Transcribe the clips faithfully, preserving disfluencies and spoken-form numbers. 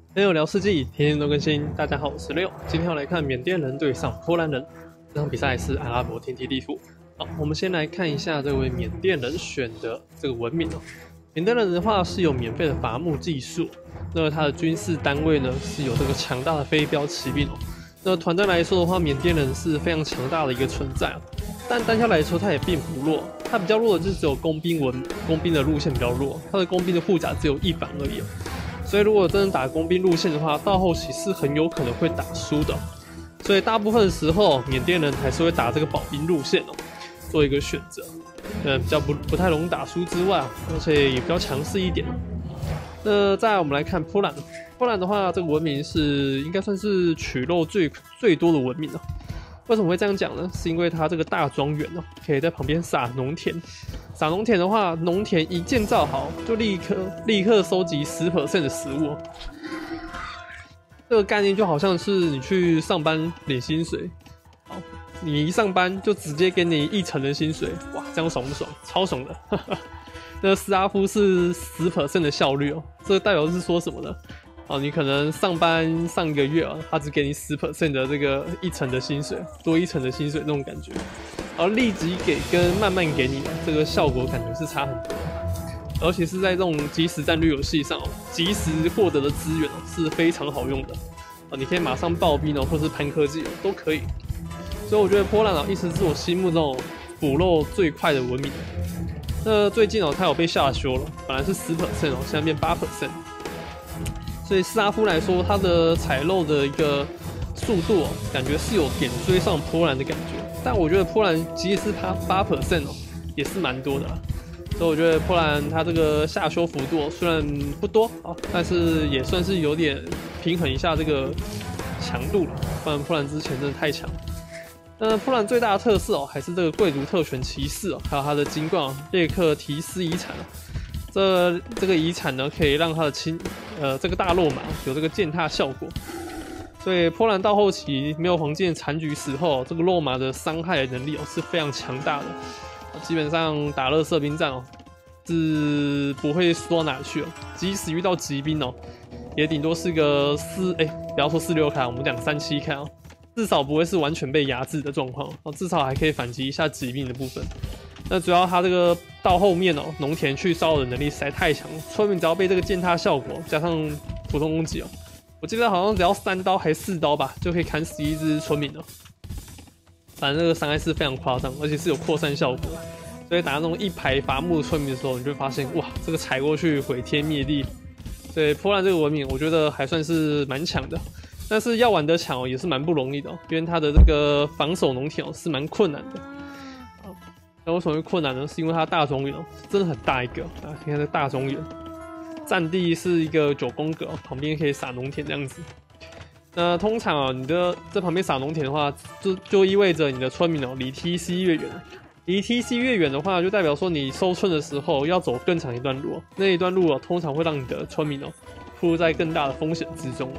没有聊世纪，天天都更新。大家好，我是六，今天要来看缅甸人对上波兰人，这场比赛是阿拉伯天梯地图。好，我们先来看一下这位缅甸人选的这个文明哦。缅甸人的话是有免费的伐木技术，那他的军事单位呢是有这个强大的飞镖骑兵哦。那团战来说的话，缅甸人是非常强大的一个存在哦。但单挑来说，他也并不弱，他比较弱的就是只有工兵文工兵的路线比较弱，他的工兵的护甲只有一反而已哦。所以如果真的打工兵路线的话，到后期是很有可能会打输的。所以大部分的时候，缅甸人还是会打这个保兵路线哦，做一个选择。呃，比较不不太容易打输之外，而且也比较强势一点。那再来我们来看波兰，波兰的话，这个文明是应该算是取肉最最多的文明了。为什么会这样讲呢？是因为它这个大庄园哦，可以在旁边撒农田。撒农田的话，农田一建造好，就立刻立刻收集 百分之十 的食物。这个概念就好像是你去上班领薪水，好，你一上班就直接给你一成的薪水，哇，这样爽不爽？超爽的！那斯拉夫是 百分之十 的效率哦，这个代表是说什么呢？哦，你可能上班上一个月啊，他只给你 百分之十 的这个一成的薪水，多一成的薪水那种感觉。然后立即给跟慢慢给你，这个效果感觉是差很多。而且是在这种即时战略游戏上哦，即时获得的资源哦是非常好用的。哦，你可以马上爆兵哦，或是攀科技哦都可以。所以我觉得波兰哦一直是我心目中捕肉最快的文明。那最近哦，它有被下修了，本来是 百分之十 哦，现在变 百分之八。所以斯拉夫来说，它的采肉的一个速度哦，感觉是有点追上波兰的感觉。但我觉得波兰即使是它 百分之八 哦，也是蛮多的啦。所以我觉得波兰它这个下修幅度、哦、虽然不多啊，但是也算是有点平衡一下这个强度了。不然波兰之前真的太强。那波兰最大的特色哦，还是这个贵族特权骑士哦，还有它的金冠哦，列克提斯遗产哦。这这个遗产呢，可以让他的亲呃这个大肉马有这个践踏效果，所以波兰到后期没有黄金的残局时候，这个肉马的伤害能力哦是非常强大的，基本上打垃圾兵战哦是不会输到哪去哦，即使遇到骑兵哦，也顶多是个四哎不要说四六开，我们讲三七开哦，至少不会是完全被压制的状况哦，至少还可以反击一下骑兵的部分。那主要他这个到后面哦，农田去骚扰的能力实在太强，村民只要被这个践踏效果加上普通攻击哦，我记得好像只要三刀还四刀吧，就可以砍死一只村民了。反正这个伤害是非常夸张，而且是有扩散效果。所以打那种一排伐木的村民的时候，你就会发现哇，这个踩过去毁天灭地。所以波兰这个文明，我觉得还算是蛮强的，但是要玩得强哦，也是蛮不容易的哦，因为它的这个防守农田哦是蛮困难的。那为什么会困难呢？是因为它大庄园哦，真的很大一个啊！你看这大庄园，占地是一个九宫格，旁边可以撒农田这样子。那通常啊，你的在旁边撒农田的话，就就意味着你的村民哦离 T C 越远，离 T C 越远的话，就代表说你收村的时候要走更长一段路，那一段路哦，通常会让你的村民哦暴露在更大的风险之中。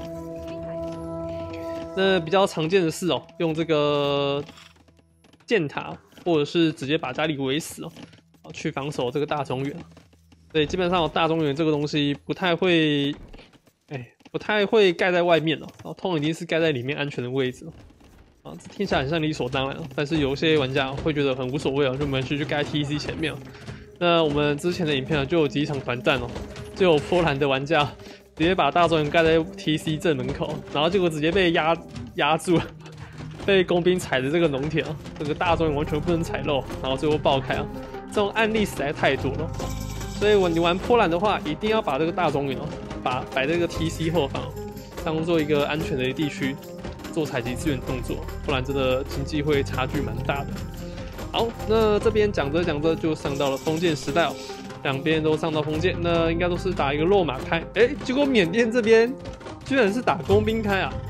那比较常见的是哦，用这个箭塔。或者是直接把家里围死哦，去防守这个大庄园。对，基本上大庄园这个东西不太会，哎、欸，不太会盖在外面哦，然后通常一定是盖在里面安全的位置哦。啊，这听起来很像理所当然，但是有些玩家会觉得很无所谓哦，就没去去盖 T C 前面。那我们之前的影片就有几场团战哦，就有波兰的玩家直接把大庄园盖在 T C 正门口，然后结果直接被压压住了。被工兵踩的这个农田啊，这个大庄园完全不能踩漏，然后最后爆开啊，这种案例实在太多了。所以你玩波兰的话，一定要把这个大庄园哦，把摆在这个 T C 后方，当做一个安全的地区做采集资源动作，不然真的经济会差距蛮大的。好，那这边讲着讲着就上到了封建时代哦，两边都上到封建，那应该都是打一个肉马开，哎、欸，结果缅甸这边居然是打工兵开啊！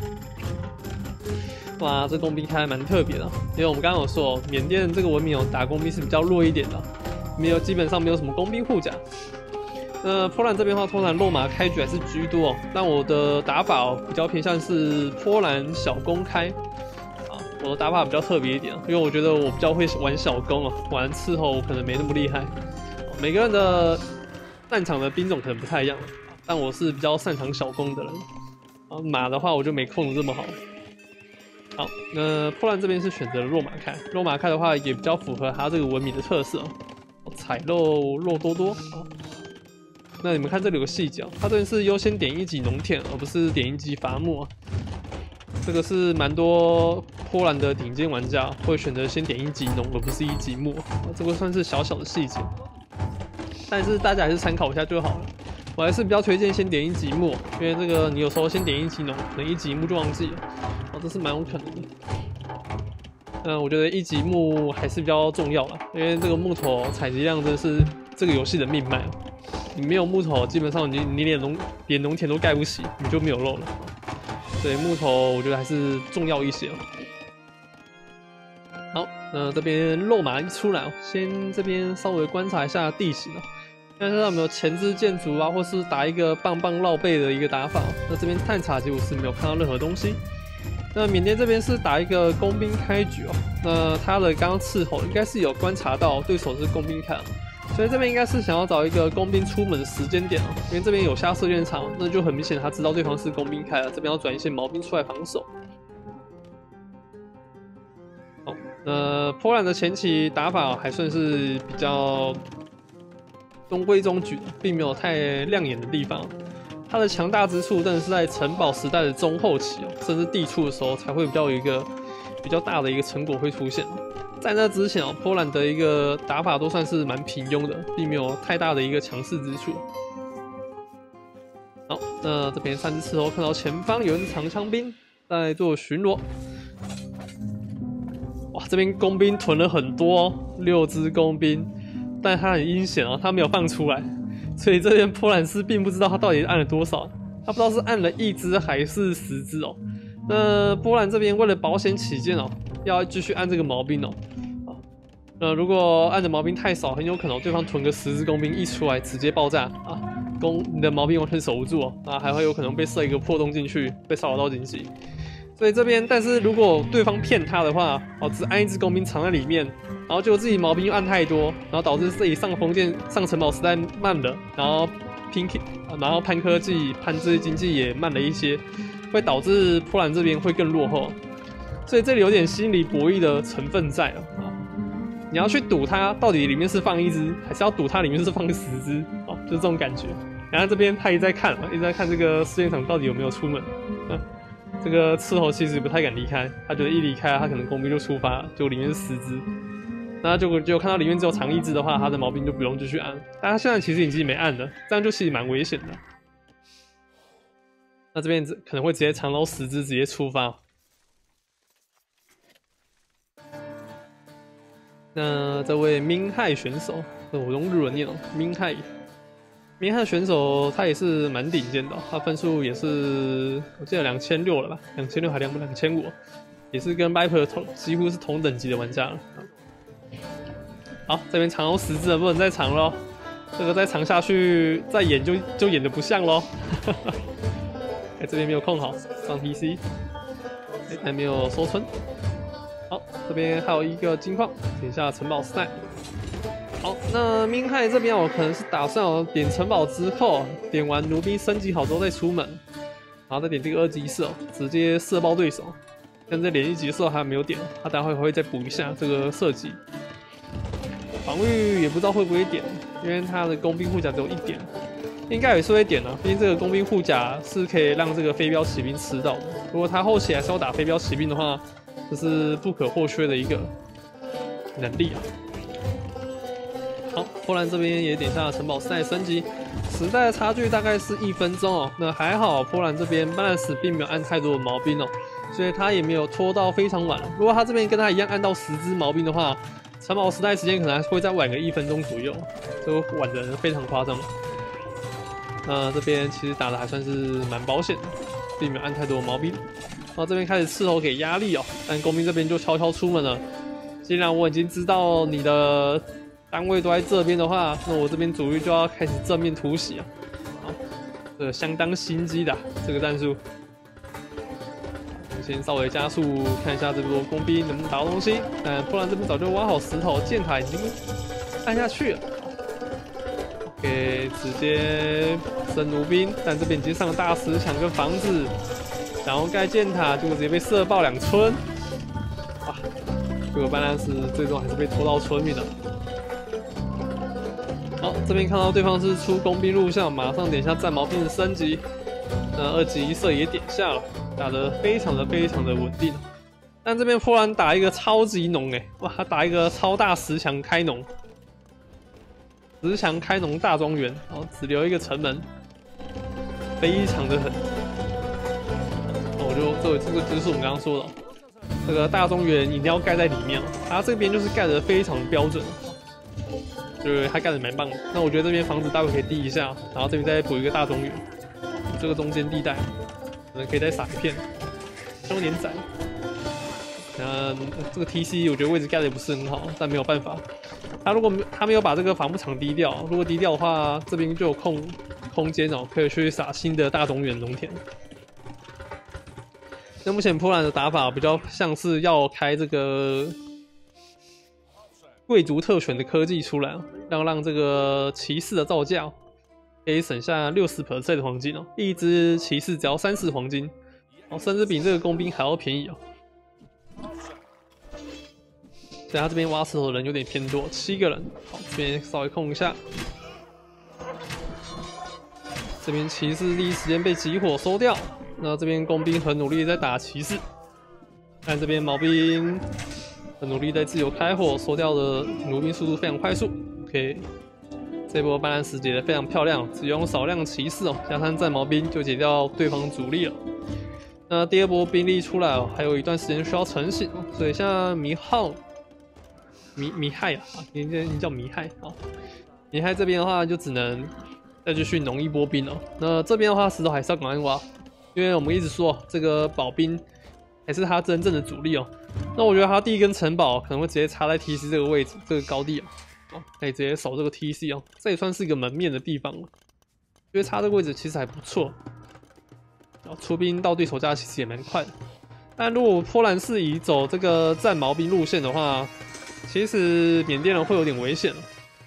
哇，这工兵开蛮特别的，因为我们刚刚有说，缅甸这个文明哦，打工兵是比较弱一点的，没有基本上没有什么工兵护甲。那波兰这边的话，通常肉马开局还是居多哦，但我的打法哦比较偏向是波兰小弓开，啊，我的打法比较特别一点，因为我觉得我比较会玩小弓哦，玩伺候我可能没那么厉害。每个人的擅长的兵种可能不太一样，但我是比较擅长小弓的人。 啊，马的话我就没控制这么好。好，那波兰这边是选择了肉马开，肉马开的话也比较符合它这个文明的特色，采肉肉多多啊。那你们看这里有个细节，它这边是优先点一级农田，而不是点一级伐木。这个是蛮多波兰的顶尖玩家会选择先点一级农，而不是一级木，这个算是小小的细节，但是大家还是参考一下就好了。我还是比较推荐先点一级木，因为这个你有时候先点一级农，可能一级木就忘记了，哦，这是蛮有可能的。嗯，我觉得一级木还是比较重要啦，因为这个木头采集量真的是这个游戏的命脉。你没有木头，基本上你你连农连农田都盖不起，你就没有肉了。所以木头我觉得还是重要一些。好，那这边肉马一出来，先这边稍微观察一下地形啊，看一下有没有前置建筑啊，或是打一个棒棒绕背的一个打法。那这边探查结果是没有看到任何东西。那缅甸这边是打一个工兵开局哦，那他的刚刚斥候应该是有观察到对手是工兵开，所以这边应该是想要找一个工兵出门的时间点哦，因为这边有下射箭场，那就很明显他知道对方是工兵开了，这边要转一些毛兵出来防守。好，那波兰的前期打法还算是比较中规中矩的，并没有太亮眼的地方。它的强大之处，真的是在城堡时代的中后期哦，甚至地处的时候才会比较有一个比较大的一个成果会出现。在那之前哦，波兰的一个打法都算是蛮平庸的，并没有太大的一个强势之处。好，那这边三只刺头看到前方有一只长枪兵在做巡逻。哇，这边工兵囤了很多哦，六只工兵，但他很阴险哦，他没有放出来。所以这边波兰斯并不知道他到底按了多少，他不知道是按了一只还是十只哦。那波兰这边为了保险起见哦，要继续按这个毛兵哦。啊，那如果按的毛兵太少，很有可能对方囤个十只工兵一出来直接爆炸啊，攻你的毛兵完全守不住哦，啊，还会有可能被射一个破洞进去，被骚扰到紧急。所以这边，但是如果对方骗他的话，哦，只按一只工兵藏在里面，然后结果自己毛兵又按太多，然后导致自己上封建、上城堡时代慢了，然后拼，然后攀科技、攀这些经济也慢了一些，会导致波兰这边会更落后。所以这里有点心理博弈的成分在了啊！你要去赌它到底里面是放一只，还是要赌它里面是放十只？哦，就是这种感觉。然后这边他一直在看，一直在看这个试验场到底有没有出门。啊这个斥候其实不太敢离开，他觉得一离开，他可能工兵就出发，结果里面是十只，那结果结果看到里面只有藏一只的话，他的毛兵就不用继续按，但他现在其实已经没按了，这样就其实蛮危险的。那这边可能会直接藏到十只，直接出发。那这位明亥选手，我用日文念哦，明亥。明汉选手他也是蛮顶尖的、哦，他分数也是我记得两千六了吧，两千六还两两千五，也是跟 Viper 同几乎是同等级的玩家了。好，这边藏到十只了，不能再藏了，这个再藏下去再演就就演的不像喽。哎，这边没有控好，上 P C， 哎还没有收村。好，这边还有一个金矿，点一下城堡时代。好，那明亥这边我可能是打算我点城堡之后，点完奴兵升级好之后再出门，然后再点这个二级射，直接射爆对手。但这连一级射还没有点，他待会会再补一下这个射击。防御也不知道会不会点，因为他的工兵护甲只有一点，应该也是会点啊。毕竟这个工兵护甲是可以让这个飞镖骑兵吃到的。如果他后期还是要打飞镖骑兵的话，这是不可或缺的一个能力啊。好，波兰这边也点下了城堡时代升级，时代的差距大概是一分钟哦。那还好，波兰这边巴兰斯并没有按太多的毛兵哦，所以他也没有拖到非常晚。如果他这边跟他一样按到十只毛兵的话，城堡时代时间可能还会再晚个一分钟左右，这个晚的非常夸张。那这边其实打的还算是蛮保险的，并没有按太多的毛兵。然后这边开始斥候给压力哦，但工兵这边就悄悄出门了。既然我已经知道你的单位都在这边的话，那我这边主力就要开始正面突袭啊！好，这个相当心机的、啊、这个战术。我先稍微加速看一下这波工兵能不能打到东西。但波兰这边早就挖好石头，箭塔已经按下去了。 给直接升弩兵，但这边已经上了大石墙跟房子，然后盖箭塔，结果直接被射爆两村。啊！结果班兰斯最终还是被拖到村民了。好，这边看到对方是出工兵入相，马上点下战矛兵的升级。那二级一射也点下了，打得非常的非常的稳定。但这边波兰打一个超级农哎，哇，他打一个超大石墙开农，石墙开农大庄园，然后只留一个城门，非常的狠。我就这这个就是我们刚刚说的，这个大庄园一定要盖在里面，它这边就是盖得非常标准。就是他盖的蛮棒的，那我觉得这边房子待会可以低一下，然后这边再补一个大庄园，这个中间地带可能可以再撒一片，有点窄。那这个 T C 我觉得位置盖的也不是很好，但没有办法，他如果他没有把这个防护场低调，如果低调的话，这边就有空空间哦，可以去撒新的大庄园农田。那目前波兰的打法比较像是要开这个贵族特权的科技出来，要让这个骑士的造价可以省下 百分之六十 的黄金哦，一只骑士只要三十黄金，哦，甚至比这个工兵还要便宜哦。所以他这边挖石头的人有点偏多，七个人。好，这边稍微控一下。这边骑士第一时间被集火收掉，那这边工兵很努力在打骑士，但这边毛兵很努力在自由开火，收掉的弩兵速度非常快速。OK， 这波班兰斯解得非常漂亮，只用少量骑士哦，加上战矛兵就解掉对方主力了。那第二波兵力出来哦，还有一段时间需要成型哦，所以像迷浩、迷迷害啊，应该叫迷害啊。迷害这边的话，就只能再继续农一波兵哦。那这边的话，石头还是要赶快挖，因为我们一直说这个保兵还是他真正的主力哦。那我觉得他第一根城堡可能会直接插在 T C 这个位置，这个高地哦，可以直接守这个 T C 哦，这也算是一个门面的地方了。因为插这个位置其实还不错。出兵到对手家其实也蛮快的，但如果波兰是以走这个战矛兵路线的话，其实缅甸人会有点危险，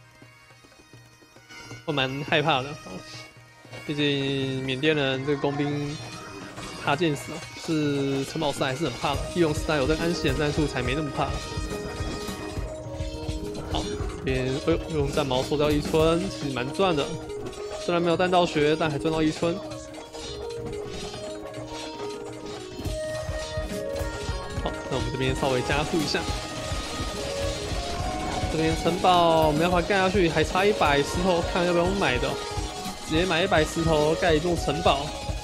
我蛮害怕的。毕竟缅甸人这个工兵怕见死，是城堡师还是很怕的。义勇时代有这个安息的战术才没那么怕。好，这边哎呦，用战矛收掉一村，其实蛮赚的。虽然没有弹道学，但还赚到一村。那我们这边稍微加速一下，这边城堡没办法盖下去，还差一百石头，看要不要买的，直接买一百石头盖一座城堡。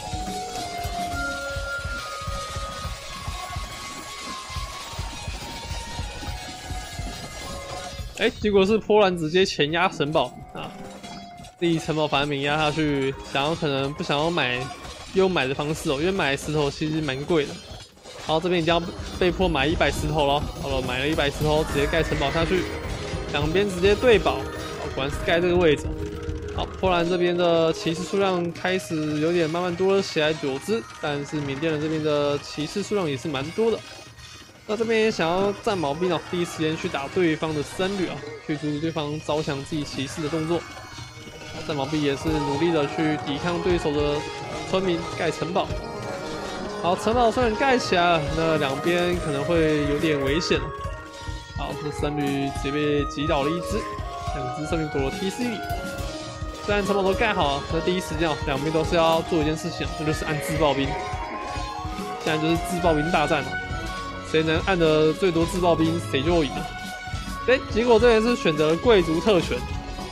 哎、欸，结果是波兰直接前压城堡啊！第一城堡反面压下去，想要可能不想要买用买的方式哦，因为买石头其实蛮贵的。然后这边已经要被迫买一百石头了，好了，买了一百石头，直接盖城堡下去，两边直接对堡，果然是盖这个位置。好，波兰这边的骑士数量开始有点慢慢多了起来，九只，但是缅甸人这边的骑士数量也是蛮多的。那这边也想要战矛兵哦，第一时间去打对方的僧侣啊，去阻止对方招降自己骑士的动作。战矛兵也是努力的去抵抗对手的村民，盖城堡。好，城堡虽然盖起来了，那两边可能会有点危险。好，这僧侣直接被击倒了一只，两只僧侣躲了 T C 里。虽然城堡都盖好了，那第一时间哦，两边都是要做一件事情，那就是按自爆兵。现在就是自爆兵大战，谁能按的最多自爆兵，谁就赢了。哎、欸，结果这边是选择了贵族特权，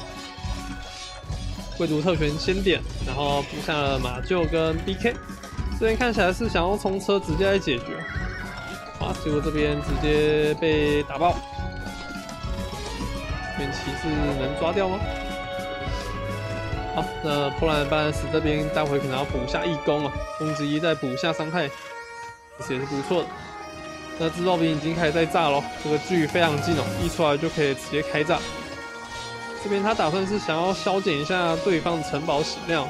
贵族特权先点，然后补下了马厩跟 B K。这边看起来是想要冲车直接来解决，啊，结果这边直接被打爆。这边骑士能抓掉吗？好，那波兰班斯这边待会可能要补下义攻啊，攻击一再补下伤害，其实也是不错的。那自爆兵已经开始在炸咯，这个距离非常近哦，一出来就可以直接开炸。这边他打算是想要削减一下对方的城堡血量。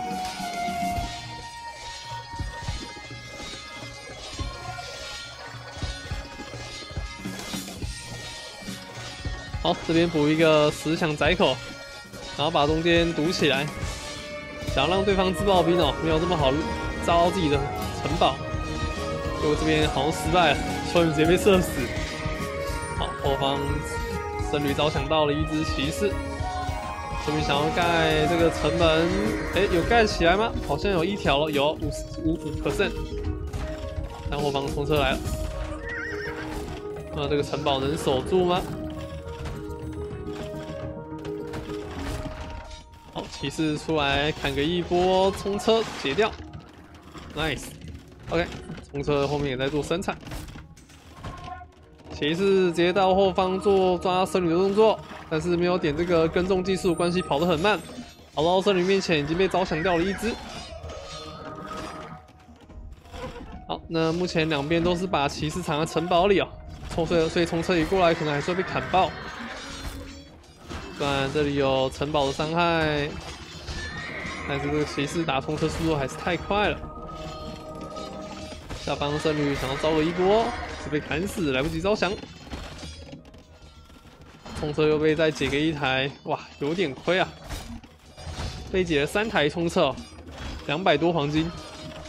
好，这边补一个石墙窄口， 然后把中间堵起来，想要让对方自爆兵哦，没有这么好炸到自己的城堡。结果这边好像失败了，村民直接被射死。好，后方僧侣早想到了一只骑士，村民想要盖这个城门，哎、欸，有盖起来吗？好像有一条了，有五十五五 percent。但后方冲车来了，那这个城堡能守住吗？好，骑士出来砍个一波，冲车解掉 ，nice。OK， 冲车后面也在做生产，骑士直接到后方做抓僧侣的动作，但是没有点这个跟踪技术，关系跑得很慢，跑到僧侣面前已经被招降掉了一只。好，那目前两边都是把骑士藏在城堡里哦，冲所以所以冲车一过来可能还是会被砍爆。虽然这里有城堡的伤害，但是这个骑士打冲车速度还是太快了。下方僧侣想要招了一波，是被砍死，来不及招降。冲车又被再解给一台，哇，有点亏啊！被解了三台冲车，两百多黄金。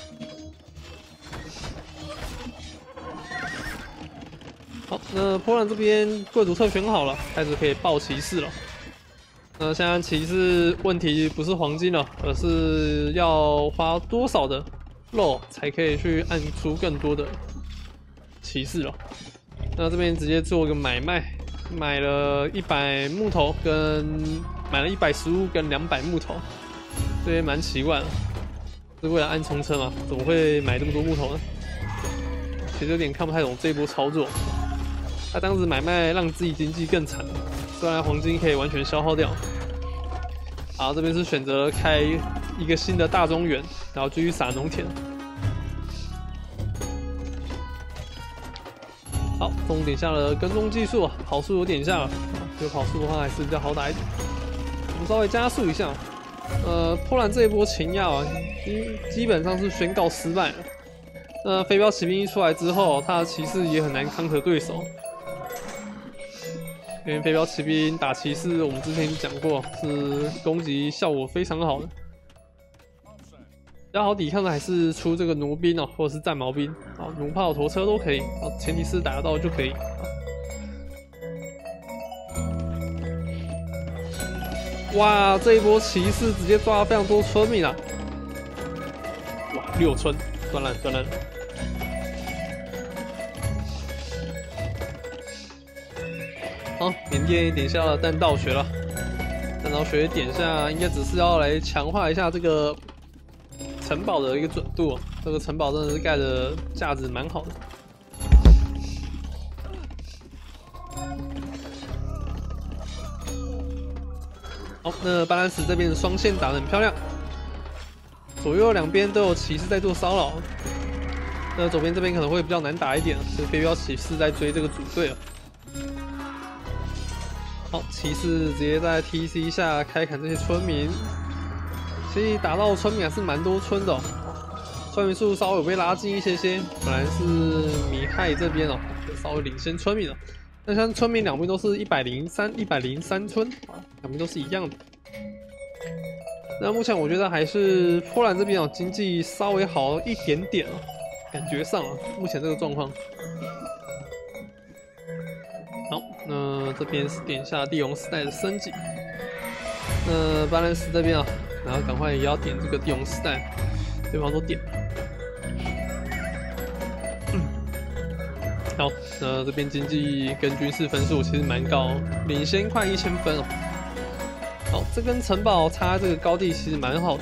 好，那波兰这边贵族特选好了，开始可以爆骑士了。那现在骑士问题不是黄金了，而是要花多少的肉才可以去按出更多的骑士了。那这边直接做个买卖，买了一百木头跟买了一百食物跟两百木头，这也蛮奇怪的，是为了按冲车吗？怎么会买这么多木头呢？其实有点看不太懂这一波操作。他当时买卖让自己经济更惨，虽然黄金可以完全消耗掉。好，这边是选择开一个新的大庄园，然后继续撒农田。好，终点下了跟踪技术啊，跑速有点下了，这个跑速的话还是比较好打一点。我们稍微加速一下，呃，波兰这一波擒压啊，基基本上是宣告失败了。那飞镖骑兵一出来之后，他的骑士也很难康和对手。因为飞镖骑兵打骑士，我们之前讲过是攻击效果非常好的。比较好抵抗的还是出这个弩兵哦，或者是战矛兵，啊，弩炮、驼车都可以，啊，前提是打得到就可以。哇，这一波骑士直接抓了非常多村民啊！哇，六村，断烂断烂。好，缅甸点下了弹道学了，弹道学点下应该只是要来强化一下这个城堡的一个准度、哦。这个城堡真的是盖的价值蛮好的。好，那巴兰斯这边的双线打得很漂亮，左右两边都有骑士在做骚扰。那左边这边可能会比较难打一点，是飞镖骑士在追这个主队了。好，骑士直接在 T C 下开砍这些村民，其实打到村民还是蛮多村的、哦，村民数稍微有被拉近一些些。本来是米亥这边哦，稍微领先村民了，但像村民两边都是一百零三、一百零三村，两边都是一样的。那目前我觉得还是波兰这边哦，经济稍微好一点点哦，感觉上啊，目前这个状况。好，那这边是点下帝王时代的升级。那巴兰斯这边啊，然后赶快也要点这个帝王时代，对方都点。嗯，好，那这边经济跟军事分数其实蛮高，领先快一千分哦。好，这跟城堡插这个高地其实蛮好的。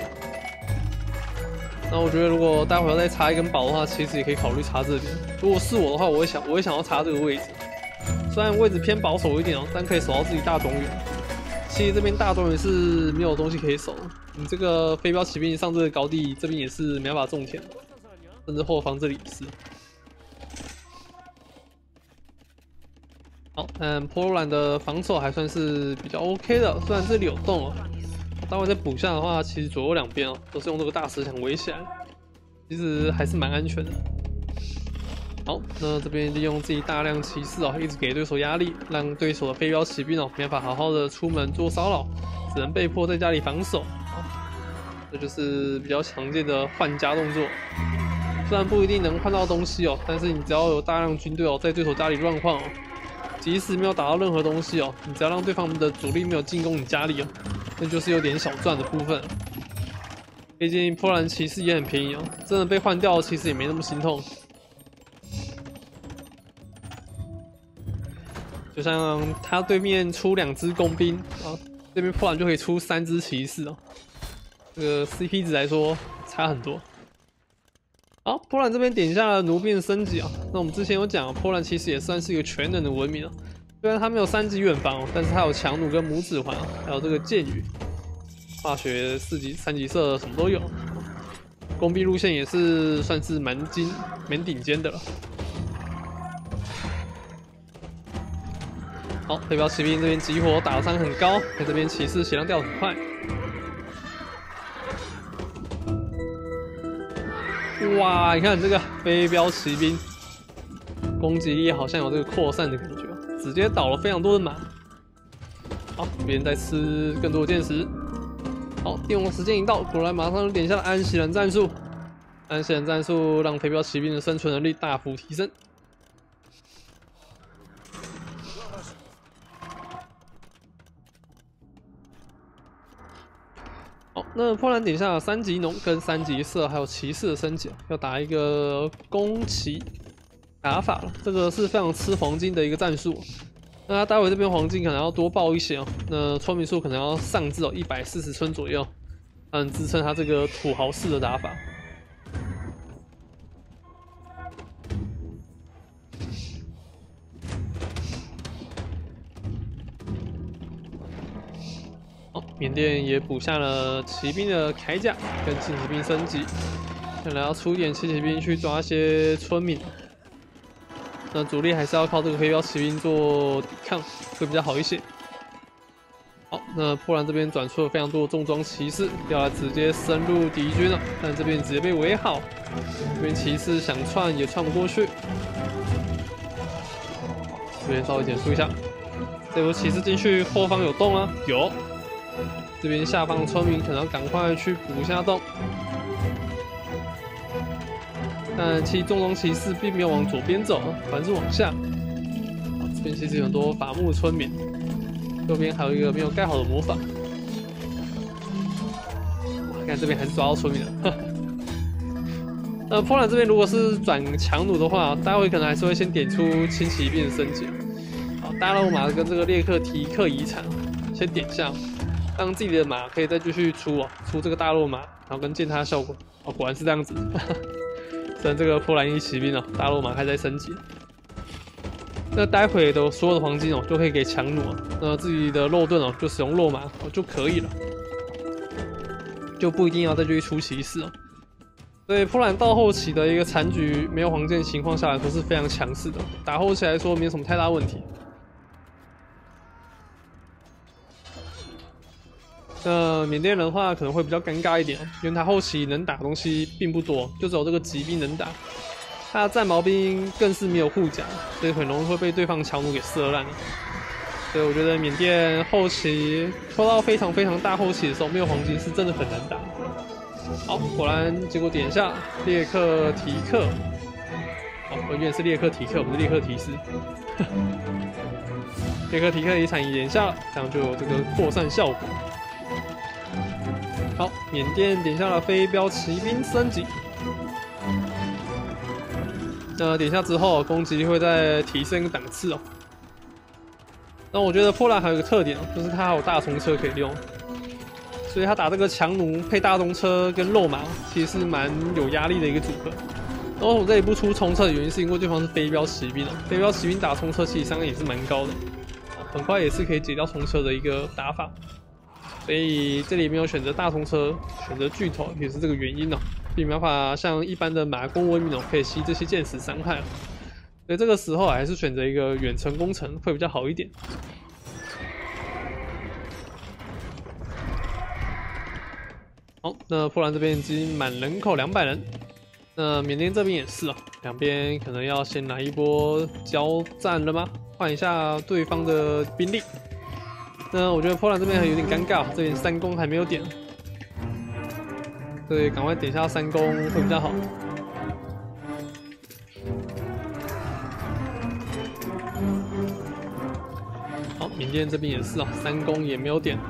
那我觉得如果待会要再插一根堡的话，其实也可以考虑插这边。如果是我的话，我会想，我会想要插这个位置。虽然位置偏保守一点哦，但可以守到自己大庄园。其实这边大庄园是没有东西可以守，你这个飞镖骑兵上这个高地，这边也是没办法种田，甚至后方这里也是。好，但波兰的防守还算是比较 OK 的，虽然这里有洞哦，待会再补下的话，其实左右两边哦都是用这个大石墙围起来，其实还是蛮安全的。 好，那这边利用自己大量骑士哦，一直给对手压力，让对手的飞镖骑兵哦没办法好好的出门做骚扰，只能被迫在家里防守。这就是比较常见的换家动作。虽然不一定能换到东西哦，但是你只要有大量军队哦在对手家里乱晃哦，即使没有打到任何东西哦，你只要让对方的主力没有进攻你家里哦，那就是有点小赚的部分。毕竟波兰骑士也很便宜哦，真的被换掉其实也没那么心痛。就像他对面出两只工兵啊，这边波兰就可以出三只骑士哦，这个 C P 值来说差很多。好，波兰这边点下了奴兵的升级啊。那我们之前有讲，波兰其实也算是一个全能的文明啊。虽然它没有三级远防哦，但是它有强弩跟拇指环，还有这个剑雨、化学四级、三级射什么都有。工兵路线也是算是蛮精、蛮顶尖的了。好，飞镖骑兵这边集火打伤很高，在这边骑士血量掉很快。哇，你看这个飞镖骑兵攻击力好像有这个扩散的感觉，直接倒了非常多的马。好，别人在吃更多的箭石。好，电王时间一到，果然马上就点下了安息人战术。安息人战术让飞镖骑兵的生存能力大幅提升。好，那波兰点下了三级农跟三级射，还有骑士的升级，要打一个弓骑打法了。这个是非常吃黄金的一个战术。那他待会这边黄金可能要多爆一些哦，那村民数可能要上至哦一百四十村左右，才能支撑他这个土豪式的打法。好，缅甸也补下了骑兵的铠甲跟轻骑兵升级，看来要出一点轻骑兵去抓一些村民。那主力还是要靠这个飞镖骑兵做抵抗，会比较好一些。好，那波兰这边转出了非常多的重装骑士，要来直接深入敌军了，但这边直接被围好，这边骑士想窜也窜不过去。这边稍微减速一下，这波骑士进去，后方有洞啊，有。这边下方村民可能要赶快去补一下洞。但其实重装骑士并没有往左边走，反而是往下。这边其实有很多伐木村民，右边还有一个没有盖好的魔法。看这边还是抓到村民了。那波兰这边如果是转强弩的话，待会可能还是会先点出轻骑兵的升级。好，大肉马跟这个列克提克遗产先点下，让自己的马可以再继续出啊，出这个大肉马，然后跟践踏效果。哦，果然是这样子。虽然这个波兰一骑兵哦，大肉马还在升级。那待会的所有的黄金哦，就可以给强弩啊。那自己的肉盾哦，就使用肉马哦就可以了，就不一定要再继续出骑士哦。所以波兰到后期的一个残局没有黄金的情况下来，都是非常强势的。打后期来说，没有什么太大问题。那缅甸人的话可能会比较尴尬一点，因为他后期能打的东西并不多，就只有这个骑兵能打。他的战矛兵更是没有护甲，所以很容易会被对方强弩给射烂了。所以我觉得缅甸后期拖到非常非常大后期的时候，没有黄金是真的很难打。好，果然结果点下列克提克，哦，我原来是列克提克，不是列克提斯。列克提克遗产点下了，这样就有这个扩散效果。好，缅甸点下了飞镖骑兵升级。那点下之后，攻击力会再提升一个档次哦。那我觉得波兰还有一个特点哦，就是它还有大冲车可以用，所以他打这个强弩配大冲车跟肉马，其实是蛮有压力的一个组合。然后我这里不出冲车的原因，是因为对方是飞镖骑兵哦，飞镖骑兵打冲车其实伤害也是蛮高的，很快也是可以解掉冲车的一个打法。所以这里没有选择大冲车，选择巨头也是这个原因哦，并没办法像一般的马弓文明哦可以吸这些箭矢伤害。所以这个时候还是选择一个远程攻城会比较好一点。好，那波兰这边已经满人口两百人， 那缅甸这边也是哦，两边可能要先来一波交战了吗？换一下对方的兵力。那我觉得波兰这边还有点尴尬，这边三攻还没有点，对，赶快点一下三攻会比较好。好，缅甸这边也是哦，三攻也没有点。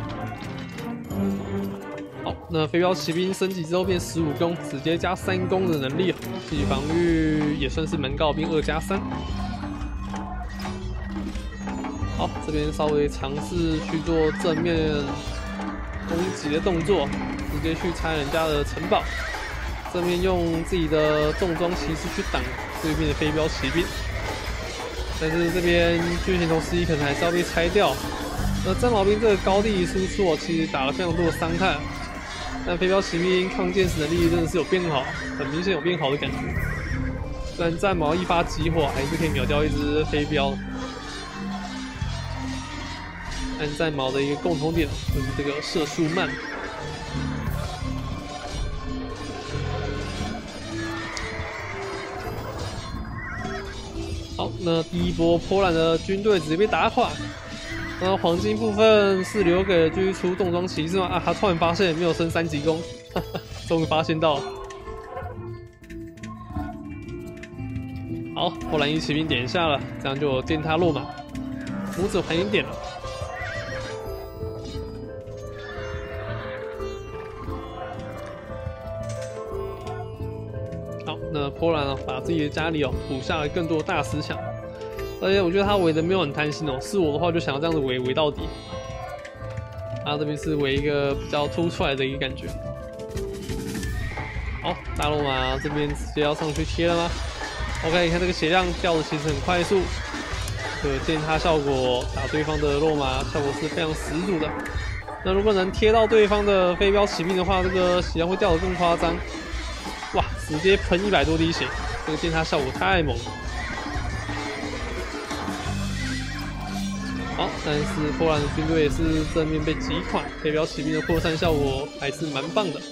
好，那飞镖骑兵升级之后变十五攻，直接加三攻的能力哦，自己防御也算是蛮高，变二加三。好，这边稍微尝试去做正面攻击的动作，直接去拆人家的城堡，正面用自己的重装骑士去挡对面的飞镖骑兵。但是这边巨型头司机可能还是要被拆掉。那战矛兵这个高地输出哦，其实打了非常多的伤害。但飞镖骑兵抗箭矢能力真的是有变好，很明显有变好的感觉。虽然战矛一发激火还是可以秒掉一只飞镖，但战矛的一个共同点就是这个射速慢。好，那第一波波兰的军队直接被打垮。那黄金部分是留给了继续出重装骑士吗？啊，他突然发现没有升三级攻，哈哈，终于发现到了。好，波兰一骑兵点下了，这样就有践踏落马，拇指盘已经点了。好，那波兰啊，把自己的家里哦补下了更多的大石墙。而且我觉得他围的没有很贪心哦，是我的话就想要这样子围围到底。他这边是围一个比较凸出来的一个感觉。好，大罗马这边直接要上去贴了吗 ？OK， 你看这个血量掉的其实很快速，可见它效果打对方的肉马效果是非常十足的。那如果能贴到对方的飞镖骑兵的话，这个血量会掉得更夸张。哇，直接喷一百多滴血，这个践踏效果太猛了。好，但是波兰的军队也是正面被击垮，飞镖骑兵的扩散效果还是蛮棒的。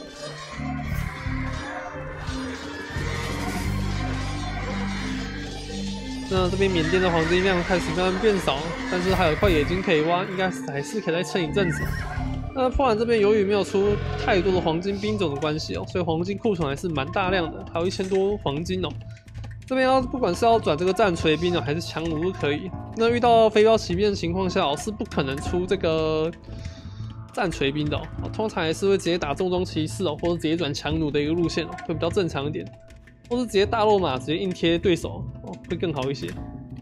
那这边缅甸的黄金量开始慢慢变少，但是还有一块冶金可以挖，应该还是可以再撑一阵子。那波兰这边由于没有出太多的黄金兵种的关系哦，所以黄金库存还是蛮大量的，还有一千多黄金哦。这边要不管是要转这个战锤兵哦，还是强弩都可以。那遇到飞镖骑兵的情况下哦，是不可能出这个战锤兵的哦，通常还是会直接打重装骑士哦，或者直接转强弩的一个路线哦，会比较正常一点。或是直接大肉马直接硬贴对手哦，会更好一些。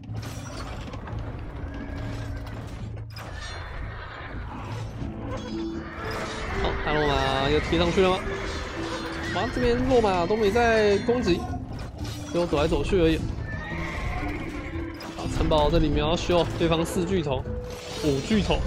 好，大肉马又贴上去了吗？哇，这边肉马都没在攻击。只有走来走去而已。好，城堡这里描修，对方四巨头，五巨头。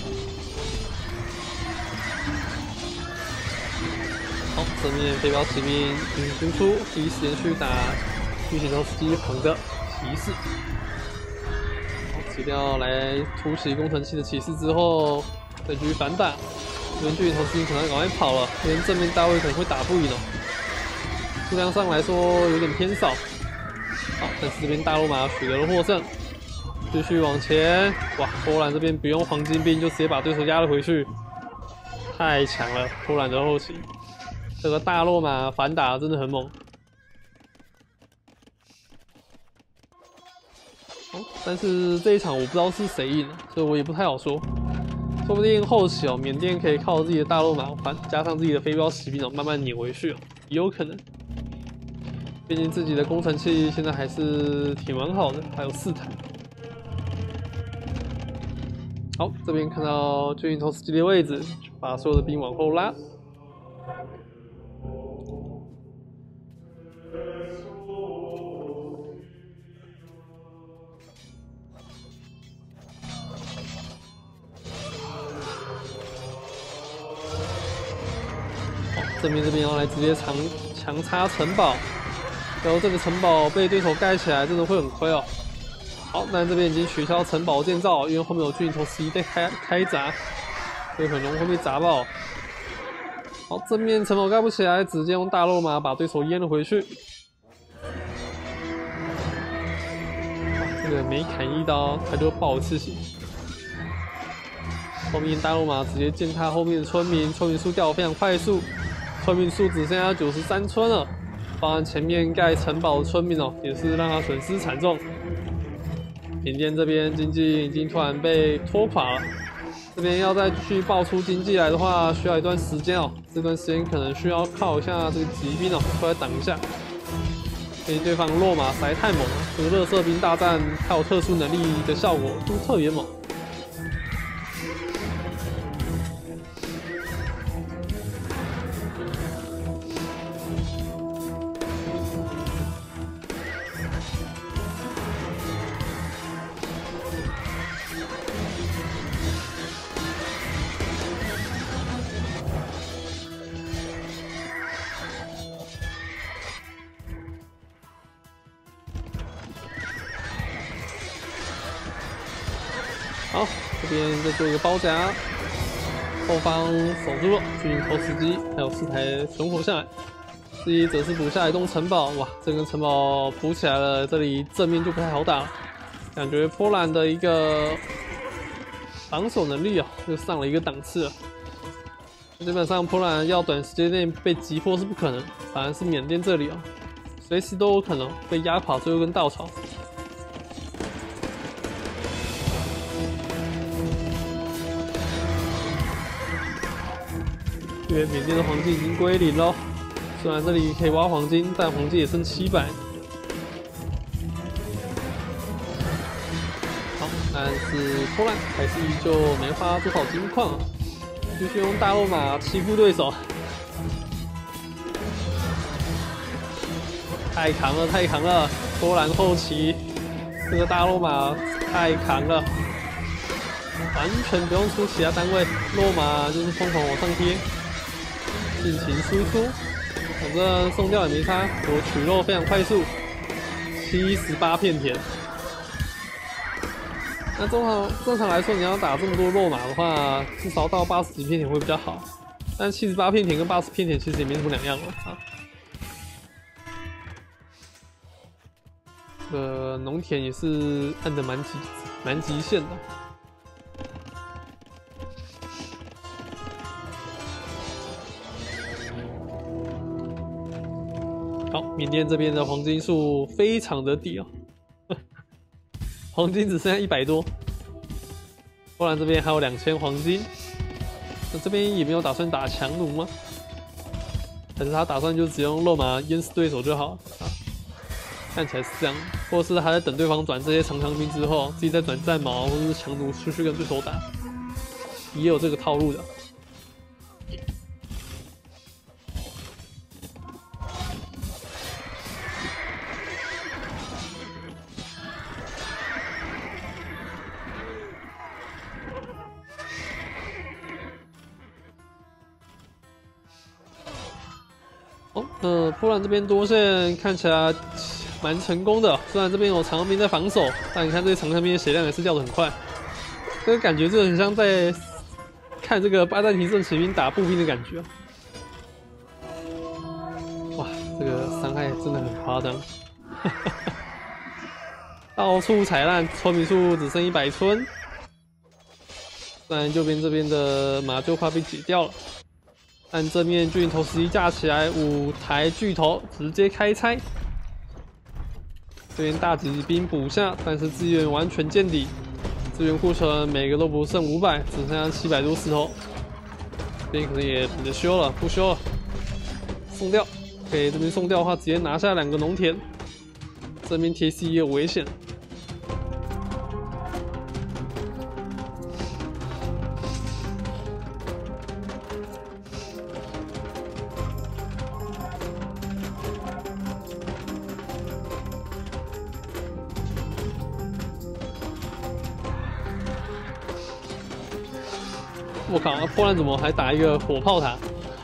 好，正面飞镖骑兵引输出，第一时间去打巨型头司机旁的骑士。好，这边要来突袭工程器的骑士之后，再继续反打。这边巨型头司机可能要赶快跑了，这边正面大卫可能会打不赢哦。数量上来说有点偏少，好，但是这边大罗马取得了获胜，继续往前。哇，波兰这边不用黄金兵就直接把对手压了回去，太强了！波兰的后期，这个大罗马反打真的很猛。哦，但是这一场我不知道是谁赢了，所以我也不太好说。说不定后期哦，缅甸可以靠自己的大罗马反加上自己的飞镖骑兵哦，慢慢撵回去哦，也有可能。毕竟自己的工程器现在还是挺完好的，还有四台。好，这边看到巨型头司机的位置，把所有的兵往后拉。好，正面这边要来直接强强插城堡。然后这个城堡被对手盖起来，真的会很亏哦。好，但这边已经取消城堡建造，因为后面有巨型头司机在开开闸，所以很容易会被砸爆。 好，正面城堡盖不起来，直接用大肉马把对手淹了回去。这个每砍一刀，他就爆一次血。后面大肉马直接践踏后面的村民，村民数掉得非常快速，村民数只剩下九十三村了。包含前面盖城堡的村民哦，也是让他损失惨重。缅甸这边经济已经突然被拖垮了。 这边要再继续爆出经济来的话，需要一段时间哦。这段时间可能需要靠一下这个骑兵哦，出来挡一下。因为对方落马实在太猛了，这个热射兵大战还有特殊能力的效果都特别猛。好，这边再做一个包夹，后方守住了，军投石机，还有四台存活下来。这一则是补下一栋城堡，哇，这个城堡补起来了，这里正面就不太好打了。感觉波兰的一个防守能力啊，又上了一个档次了。基本上波兰要短时间内被击破是不可能，反而是缅甸这里啊，随时都有可能被压垮最后一根稻草。 因为缅甸的黄金已经归零了，虽然这里可以挖黄金，但黄金也剩七百。好，但是波兰还是依旧没发多少金矿啊，继续用大肉马欺负对手，太扛了，太扛了！波兰后期这个大肉马太扛了，完全不用出其他单位，肉马就是疯狂往上贴。 尽情输出，反正送掉也没差，我取肉非常快速，七十八片田。那正常正常来说，你要打这么多肉马的话，至少到八十几片田会比较好。但七十八片田跟八十片田其实也没什么两样了啊。呃，农田也是按的蛮极蛮极限的。 好，缅甸这边的黄金数非常的低哦，黄金只剩下一百多。波兰这边还有两千黄金，那这边也没有打算打强弩吗？还是他打算就只用肉马淹死对手就好了啊？看起来是这样，或是他在等对方转这些长枪兵之后，自己再转战矛或者是强弩出去跟对手打，也有这个套路的。 哦，那波兰这边多线看起来蛮成功的，虽然这边有长枪兵在防守，但你看这些长枪兵的血量也是掉得很快，这个感觉就很像在看这个拜占庭圣骑兵打步兵的感觉。哇，这个伤害真的很夸张，到处踩烂，村民数只剩一百村，虽然右边这边的马就快被解掉了。 但正面巨头实际架起来，五台巨头直接开拆。这边大骑兵补下，但是资源完全见底，资源库存每个都不剩五百，只剩下七百多石头。这边可能也懒得修了，不修了，送掉。OK， 这边送掉的话，直接拿下两个农田。这边 T C 也有危险。 我靠！波兰怎么还打一个火炮塔？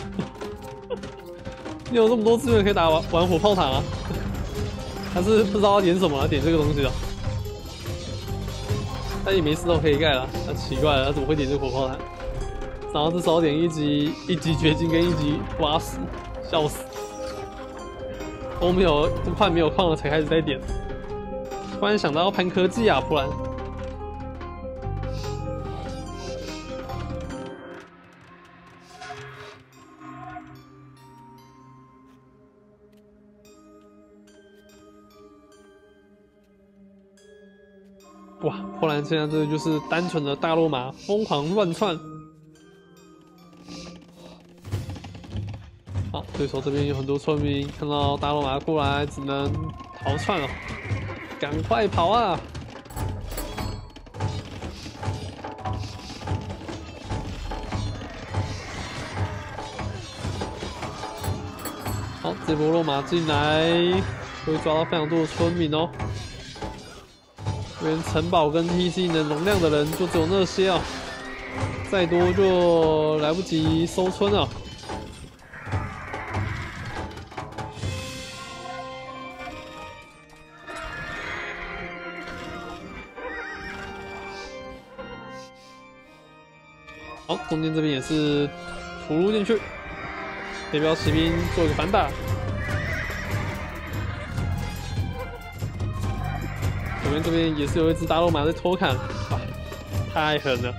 你有这么多资源可以打玩玩火炮塔啊？还是不知道要点什么，点这个东西啊？但也没石头可以盖了，那奇怪了，他怎么会点这个火炮塔？ 然后这时候点一级一级绝境跟一级挖死，笑死！都没有都快没有矿了才开始在点，突然想到要攀科技啊，不然。哇！不然现在这就是单纯的大罗马疯狂乱窜。好，对手这边有很多村民，看到大罗马过来，只能逃窜了，赶快跑啊！好，这波罗马进来会抓到非常多的村民哦。这边城堡跟 T C 能容量的人就只有那些啊，再多就来不及收村了。好，中间这边也是突入进去，飞镖骑兵做一个反打。左边这边也是有一只大罗马在偷砍，哇，太狠了！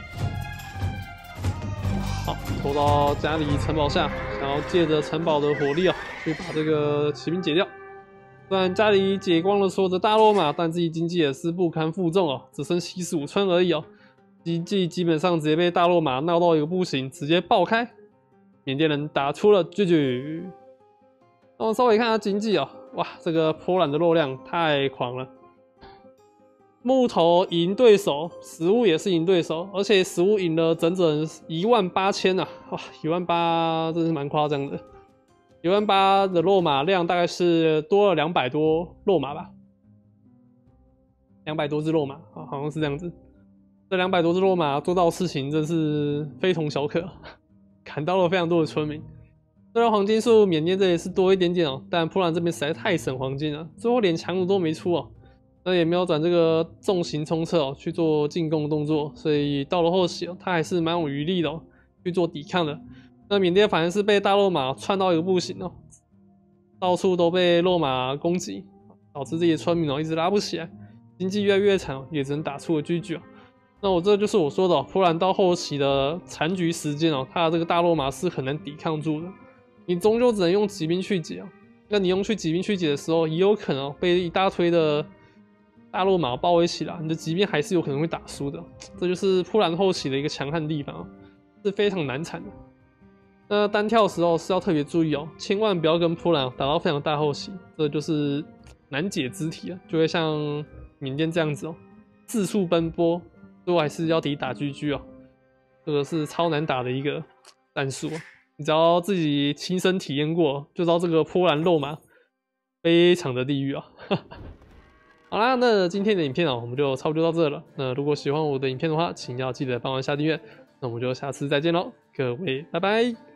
好，拖到家里城堡下，想要借着城堡的火力啊，去把这个骑兵解掉。虽然家里解光了所有的大罗马，但自己经济也是不堪负重哦，只剩七十五村而已哦。经济基本上直接被大罗马闹到一个不行，直接爆开。缅甸人打出了 G G。那我稍微看下经济哦，哇，这个波兰的肉量太狂了。木头赢对手，食物也是赢对手，而且食物赢了整整一万八千啊！哇，一万八真是蛮夸张的。一万八的肉马量大概是多了两百多肉马吧，两百多只肉马啊，好像是这样子。这两百多只肉马做到的事情真是非同小可，砍到了非常多的村民。虽然黄金数缅甸这里是多一点点哦，但波兰这边实在太省黄金了，最后连强弩都没出哦。那也没有转这个重型冲刺哦去做进攻动作，所以到了后期哦，他还是蛮有余力的哦去做抵抗的。那缅甸反而是被大肉马窜到一个不行哦，到处都被肉马攻击，导致这些村民哦一直拉不起来，经济越来越惨哦，也只能打出了 G G 哦。那我这就是我说的哦，波兰到后期的残局时间哦，他的这个大肉马是很难抵抗住的，你终究只能用骑兵去解哦。那你用去骑兵去解的时候，也有可能被一大堆的大罗马包围起来，你的骑兵还是有可能会打输的，这就是波兰后期的一个强悍地方，是非常难缠的。那单挑的时候是要特别注意哦，千万不要跟波兰打到非常大后期，这就是难解之题啊，就会像缅甸这样子哦，四处奔波，最后还是要抵打 G G 哦，这个是超难打的一个战术啊，你只要自己亲身体验过，就知道这个波兰肉马非常的地狱啊。好啦，那今天的影片哦，我们就差不多到这了。那如果喜欢我的影片的话，请要记得帮我下订阅。那我们就下次再见喽，各位，拜拜。